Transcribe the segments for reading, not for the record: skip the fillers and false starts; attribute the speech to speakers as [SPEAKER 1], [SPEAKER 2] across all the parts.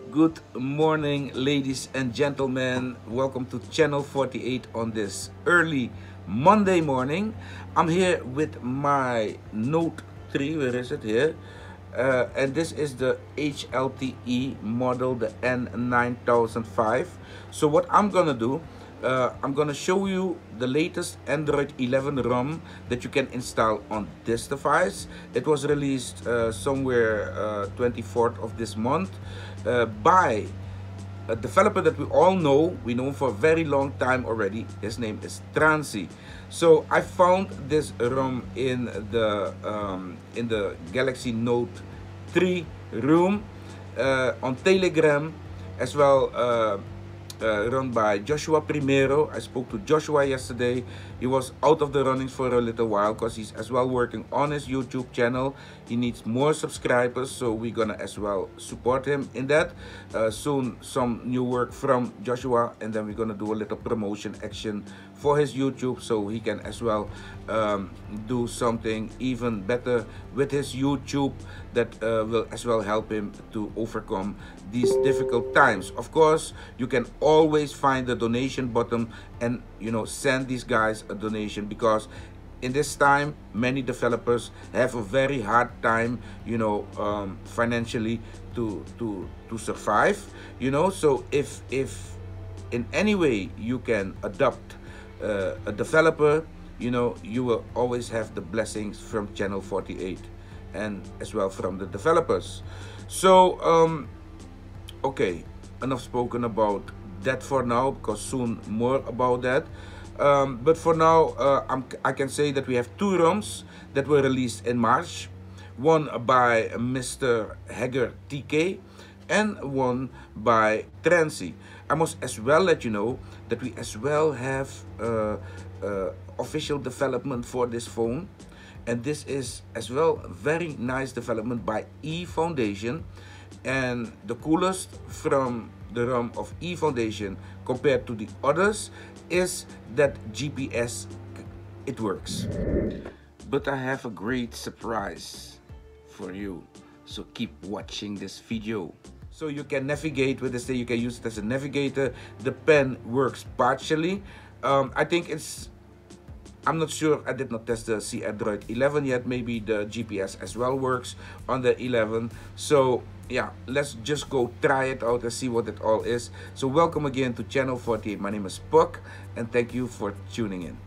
[SPEAKER 1] Good morning, ladies and gentlemen. Welcome to Channel 48 on this early Monday morning. I'm here with my Note 3. Where is it? Here. And this is the HLTE model, the N9005. So what I'm gonna do, I'm gonna show you the latest Android 11 ROM that you can install on this device. It was released somewhere 24th of this month by a developer that we all know. We know him for a very long time already. His name is Transy. So I found this ROM in the Galaxy Note 3 room on Telegram, as well run by Joshua Primero. I spoke to Joshua yesterday. He was out of the runnings for a little while because he's as well working on his YouTube channel. He needs more subscribers, so we're gonna as well support him in that. Soon some new work from Joshua, and then we're gonna do a little promotion action for his YouTube so he can as well do something even better with his YouTube that will as well help him to overcome these difficult times. Of course, you can always find the donation button and send these guys a donation, because in this time many developers have a very hard time financially to survive. So if in any way you can adopt a developer, you will always have the blessings from Channel 48 and as well from the developers. So okay, enough spoken about that for now, because soon more about that. But for now, I can say that we have two ROMs that were released in March. One by Mr. Hager TK and one by Transy. I must as well let you know that we as well have official development for this phone. And this is as well a very nice development by eFoundation. And the coolest from the ROM of eFoundation compared to the others is that GPS, it works. But I have a great surprise for you, so keep watching this video. So you can navigate with this thing, you can use it as a navigator. The pen works partially. I think I'm not sure, I did not test the Android 11 yet. Maybe the GPS as well works on the 11. So yeah, let's just go try it out and see what it all is. So welcome again to Channel 48. My name is Puck, and thank you for tuning in.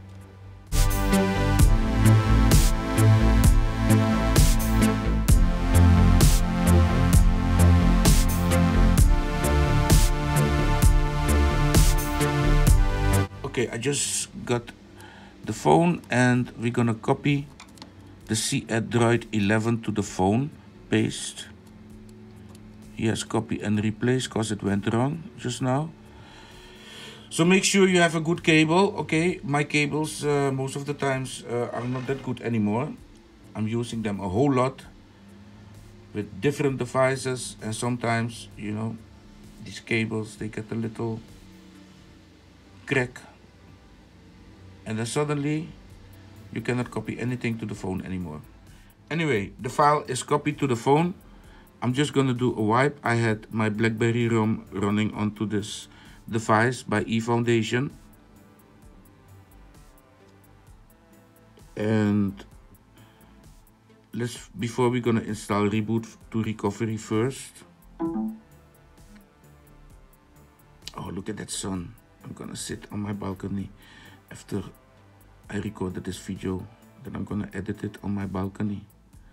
[SPEAKER 1] Okay, I just got the phone and we're gonna copy the Android 11 to the phone. Paste. Yes, copy and replace, because it went wrong just now. So make sure you have a good cable. Okay, my cables most of the times are not that good anymore. I'm using them a whole lot with different devices, and sometimes these cables, they get a little crack, and then suddenly you cannot copy anything to the phone anymore. Anyway, the file is copied to the phone. I'm just gonna do a wipe. I had my BlackBerry ROM running onto this device by eFoundation. And before we're gonna install Reboot to Recovery first. Oh, look at that sun. I'm gonna sit on my balcony after I recorded this video. Then I'm gonna edit it on my balcony.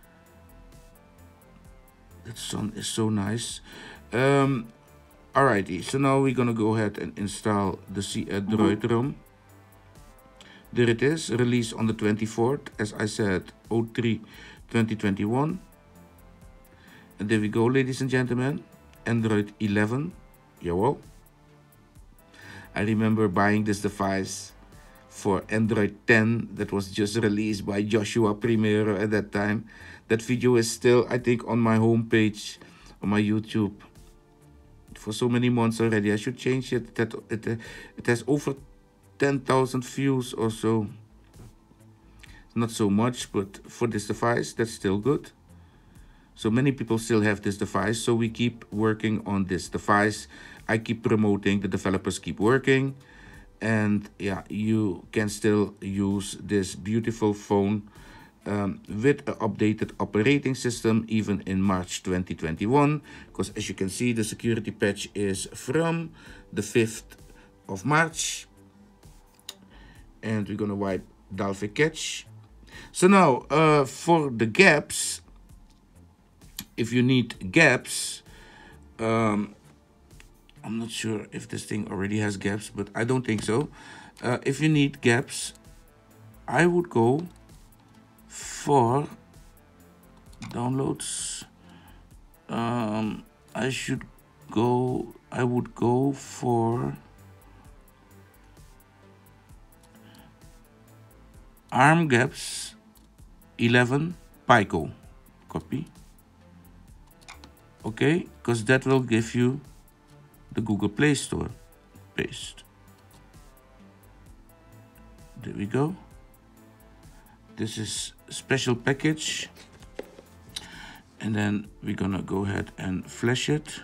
[SPEAKER 1] That sun is so nice. Alrighty, so now we're gonna go ahead and install the Android ROM. There it is, released on the 24th, as I said, 03/2021. And there we go, ladies and gentlemen, Android 11. Jawel. I remember buying this device for Android 10 that was just released by Joshua Primero at that time. That video is still, I think, on my homepage on my YouTube for so many months already. I should change it. It has over 10,000 views or so. Not so much, but for this device, that's still good. So many people still have this device, so we keep working on this device. I keep promoting, the developers keep working, and yeah, you can still use this beautiful phone with an updated operating system even in March 2021, because as you can see, the security patch is from the 5th of March, and we're gonna wipe Dalvik Catch. So now for the gaps, if you need gaps, I'm not sure if this thing already has gaps, but I don't think so. If you need gaps, I would go for downloads. I would go for ARM gaps 11 Pico. Copy. Okay, because that will give you the Google Play Store. Paste. There we go. This is a special package. And then we're gonna go ahead and flash it.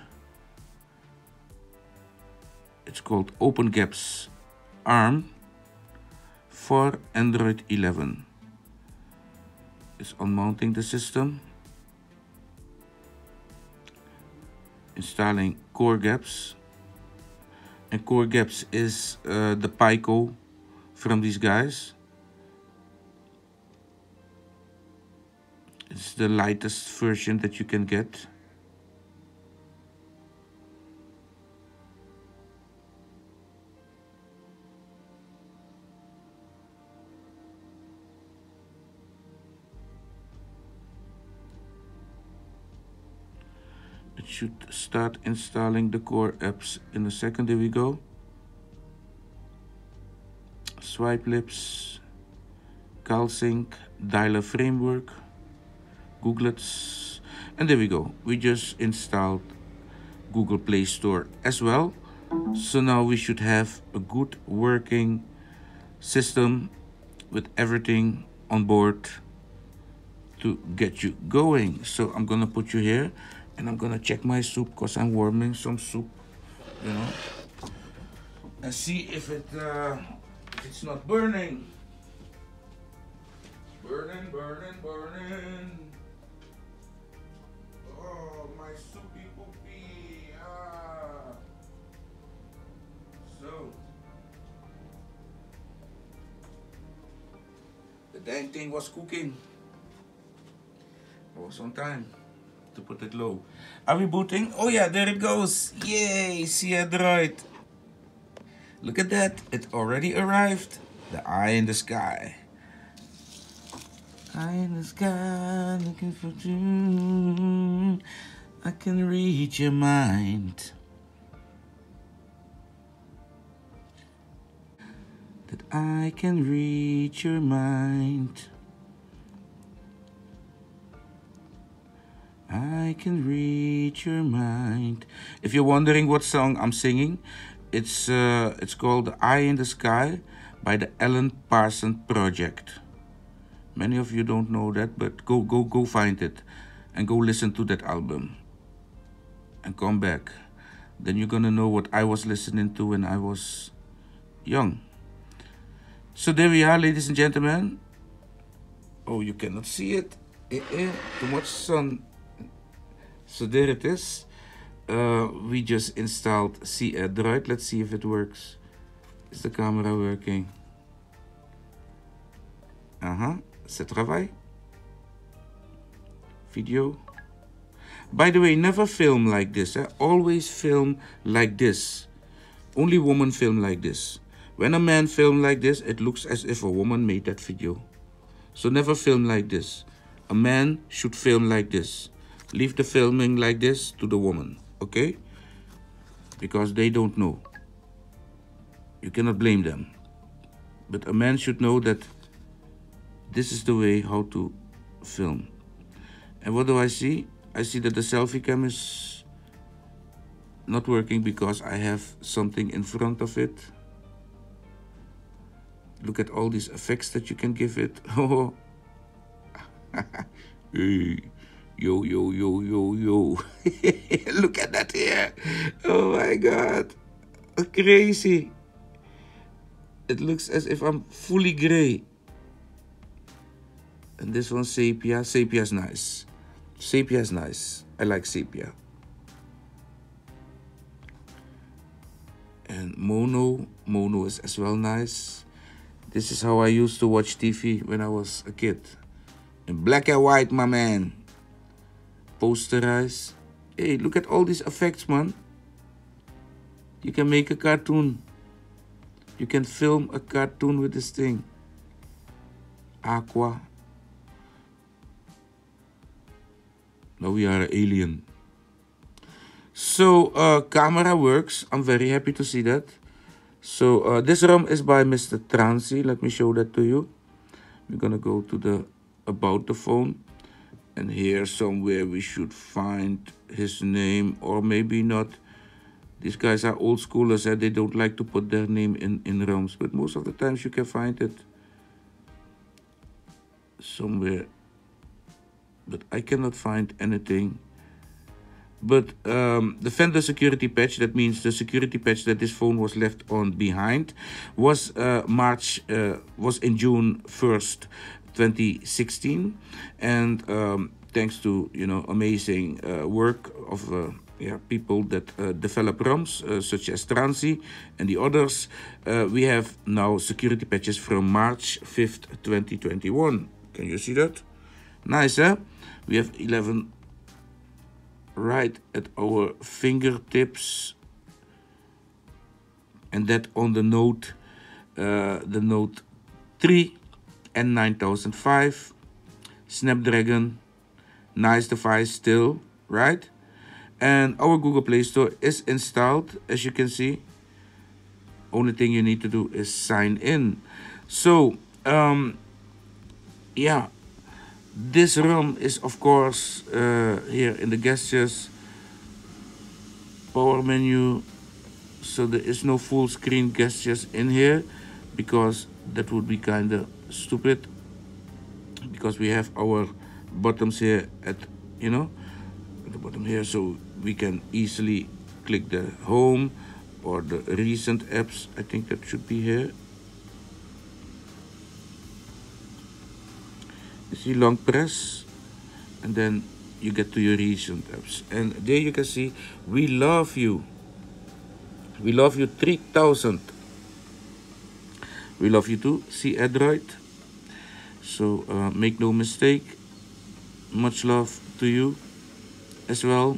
[SPEAKER 1] It's called OpenGaps ARM for Android 11. It's on mounting the system. Installing Core Gaps. And Core Gaps is the Pico from these guys. It's the lightest version that you can get. It should start installing the core apps in a second. There we go. Swipe Lips, CalSync, Dialer Framework, Googlets, and there we go. We just installed Google Play Store as well. So now we should have a good working system with everything on board to get you going. So I'm gonna put you here and I'm gonna check my soup because I'm warming some soup, you know, and see if it's not burning. Burning, burning, burning. Oh, my soupy poopy. So, the dang thing was cooking. I was on time to put it low. Are we booting? Oh yeah, there it goes. Yay, see a droid. Look at that, it already arrived. The eye in the sky. Eye in the sky, looking for you. I can read your mind. That I can read your mind. I can read your mind. If you're wondering what song I'm singing, it's called Eye in the Sky by the Alan Parsons Project. Many of you don't know that, but go find it and go listen to that album and come back. Then you're gonna know what I was listening to when I was young. So there we are, ladies and gentlemen. Oh, you cannot see it. Too much sun. So there it is. We just installed Droid. Let's see if it works. Is the camera working? Ça travaille. Video. By the way, never film like this. Always film like this. Only women film like this. When a man film like this, it looks as if a woman made that video. So never film like this. A man should film like this. Leave the filming like this to the woman, okay? Because they don't know. You cannot blame them. But a man should know that this is the way how to film. And what do I see? I see that the selfie cam is not working because I have something in front of it. Look at all these effects that you can give it. Oh, hey, Yo, yo, yo, yo, yo. Look at that here. Oh my God. Crazy. It looks as if I'm fully gray. And this one sepia. Sepia's nice. Sepia's nice. I like sepia. And mono. Mono is as well nice. This is how I used to watch TV when I was a kid. In black and white, my man. Posterize. Hey, look at all these effects, man. You can make a cartoon. You can film a cartoon with this thing. Aqua. Now we are an alien. So, camera works. I'm very happy to see that. So, this ROM is by Mr. Transi. Let me show that to you. We're gonna go to the about the phone. And here somewhere we should find his name, or maybe not. These guys are old schoolers and they don't like to put their name in ROMs, but most of the times you can find it somewhere. But I cannot find anything. But the Fender security patch, that means the security patch that this phone was left on behind, was was in June 1st, 2016, and thanks to amazing work of people that develop ROMs such as Transi and the others, we have now security patches from March 5th, 2021. Can you see that? Nice, huh? We have 11 right at our fingertips, and that on the Note 3 and 9005 Snapdragon. Nice device still, right? And our Google Play Store is installed, as you can see. Only thing you need to do is sign in. So yeah, this ROM is of course here in the gestures, power menu. So there is no full screen gestures in here, because that would be kind of stupid, because we have our buttons here at the bottom here, so we can easily click the home or the recent apps. I think that should be here. You see, long press, and then you get to your recent apps, and there you can see we love you. We love you 3000. We love you too. See Android. So make no mistake, much love to you as well.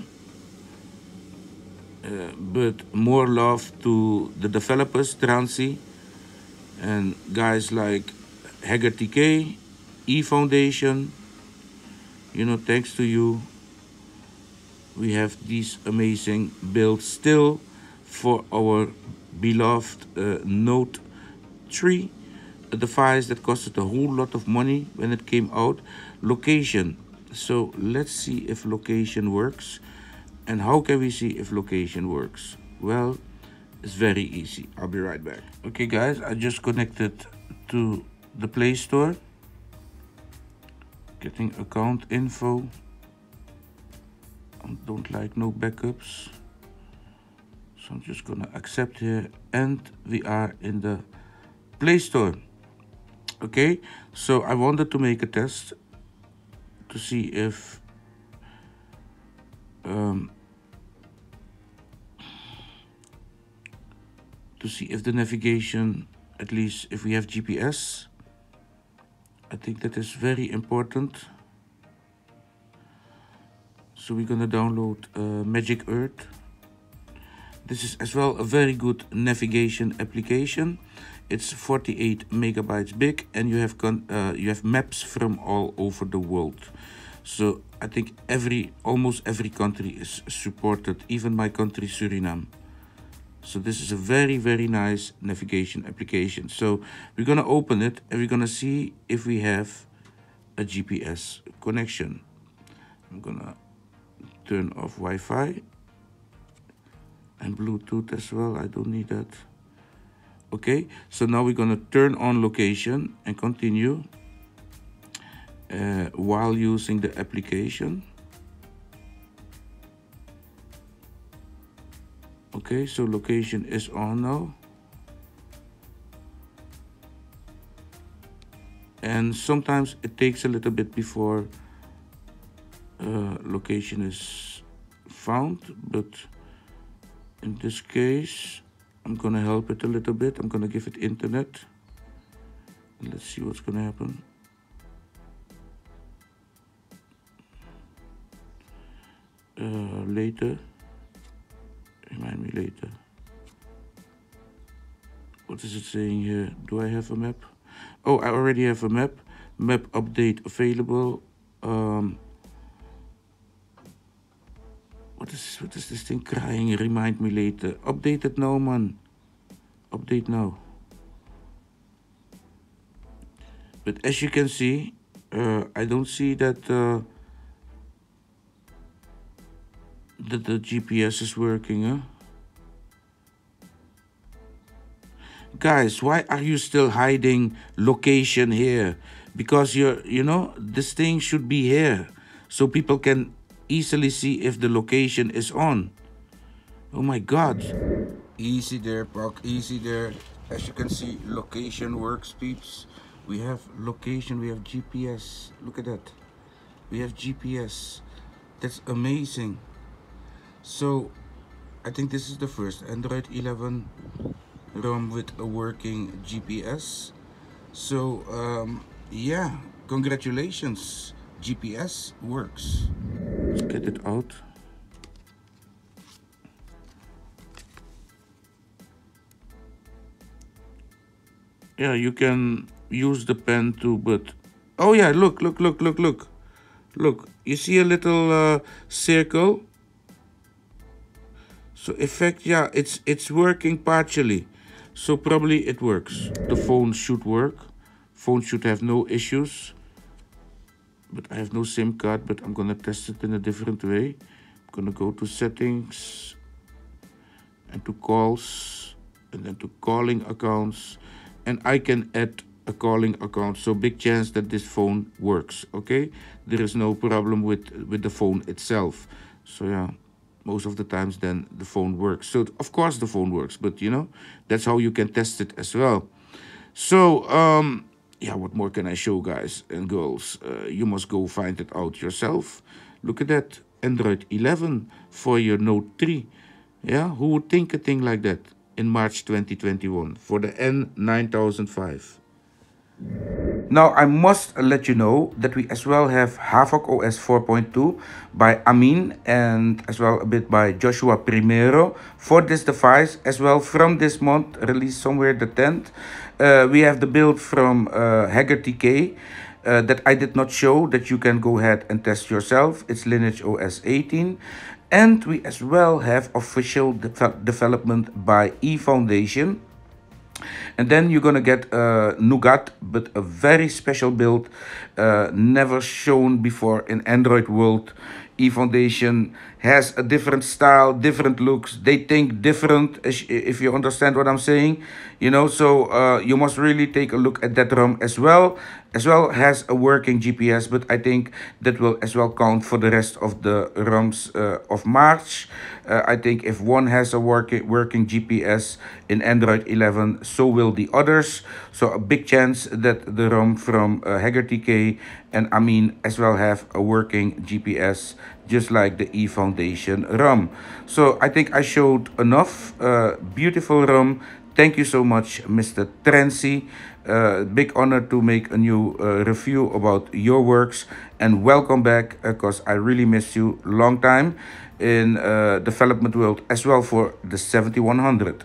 [SPEAKER 1] But more love to the developers, Transi, and guys like Hager TK, E Foundation. Thanks to you, we have these amazing builds still for our beloved Note 3, a device that costed a whole lot of money when it came out. Location. So let's see if location works. And how can we see if location works? Well, it's very easy. I'll be right back. Okay guys, I just connected to the Play Store. Getting account info. I don't like no backups. So I'm just gonna accept here, and we are in the Play Store. Okay, so I wanted to make a test to see if the navigation, at least if we have GPS. I think that is very important. So we're gonna download Magic Earth. This is as well a very good navigation application. It's 48 megabytes big, and you have maps from all over the world. So I think almost every country is supported, even my country Suriname. So this is a very, very nice navigation application. So we're gonna open it and we're gonna see if we have a GPS connection. I'm gonna turn off Wi-Fi and Bluetooth as well. I don't need that. Okay, so now we're gonna turn on location and continue while using the application. Okay, so location is on now. And sometimes it takes a little bit before location is found, but in this case I'm gonna help it a little bit. I'm gonna give it internet. Let's see what's gonna happen. Later, remind me later. What is it saying here? Do I have a map? Oh, I already have a map. Map update available. What is this thing crying? Remind me later. Update it now, man. Update now. But as you can see, I don't see that that the GPS is working, huh? Guys, why are you still hiding location here? Because you know, this thing should be here so people can easily see if the location is on. Oh my God. Easy there, Puck, easy there. As you can see, location works, peeps. We have location, we have GPS. Look at that. We have GPS. That's amazing. So, I think this is the first Android 11 ROM with a working GPS. So, yeah, congratulations. GPS works. Let's get it out. Yeah, you can use the pen too, but oh yeah, look. Look, you see a little circle? So effect, yeah, it's working partially. So probably it works. The phone should work. Phone should have no issues. But I have no SIM card, but I'm gonna test it in a different way. I'm gonna go to settings and to calls and then to calling accounts, and I can add a calling account, so big chance that this phone works. Okay, there is no problem with the phone itself. So yeah, most of the times then the phone works. So of course the phone works, but you know, that's how you can test it as well. So yeah, what more can I show, guys and girls? You must go find it out yourself. Look at that, Android 11 for your Note 3. Yeah, who would think a thing like that in March 2021 for the N9005? Now, I must let you know that we as well have Havoc OS 4.2 by Amin and as well a bit by Joshua Primero for this device as well from this month, released somewhere the 10th. We have the build from HaggerTK that I did not show, that you can go ahead and test yourself. It's Lineage OS 18. And we as well have official development by eFoundation. And then you're gonna get Nougat, but a very special build, never shown before in Android world. eFoundation has a different style, different looks. They think different, if you understand what I'm saying. You know, so you must really take a look at that ROM as well. As well has a working GPS, but I think that will as well count for the rest of the ROMs of March. I think if one has a working GPS in Android 11, so will the others. So a big chance that the ROM from HaggerTK and Amin as well have a working GPS, just like the eFoundation ROM. So I think I showed enough. Beautiful ROM. Thank you so much, Mr. Trency. Big honor to make a new review about your works, and welcome back, because I really missed you long time in development world as well for the 7100.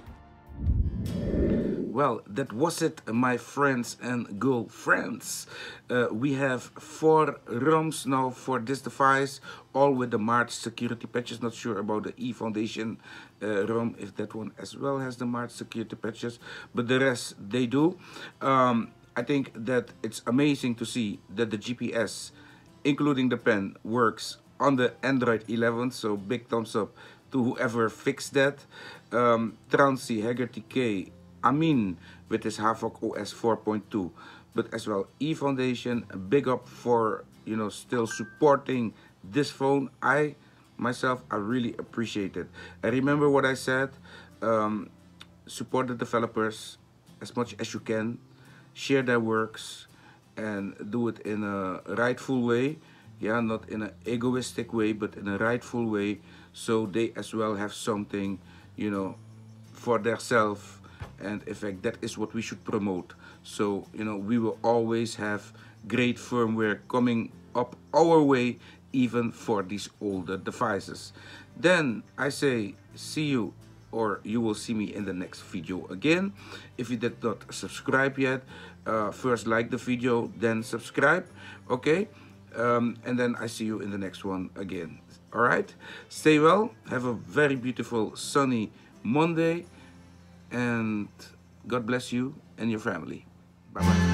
[SPEAKER 1] Well, that was it, my friends and girlfriends. We have 4 ROMs now for this device, all with the March security patches. Not sure about the eFoundation ROM, if that one as well has the March security patches, but the rest they do. I think that it's amazing to see that the GPS, including the pen, works on the Android 11, so big thumbs up to whoever fixed that. Trancy, HaggerTK, Amin with his Havoc OS 4.2, but as well eFoundation, a big up for, you know, still supporting this phone. I myself, I really appreciate it. And remember what I said, support the developers as much as you can, share their works, and do it in a rightful way. Yeah, not in an egoistic way, but in a rightful way, so they as well have something, you know, for themselves. And in fact, that is what we should promote. So, you know, we will always have great firmware coming up our way, even for these older devices. Then I say see you, or you will see me in the next video again. If you did not subscribe yet, first like the video, then subscribe, okay? And then I see you in the next one again. All right, stay well, have a very beautiful sunny Monday, and God bless you and your family. Bye bye.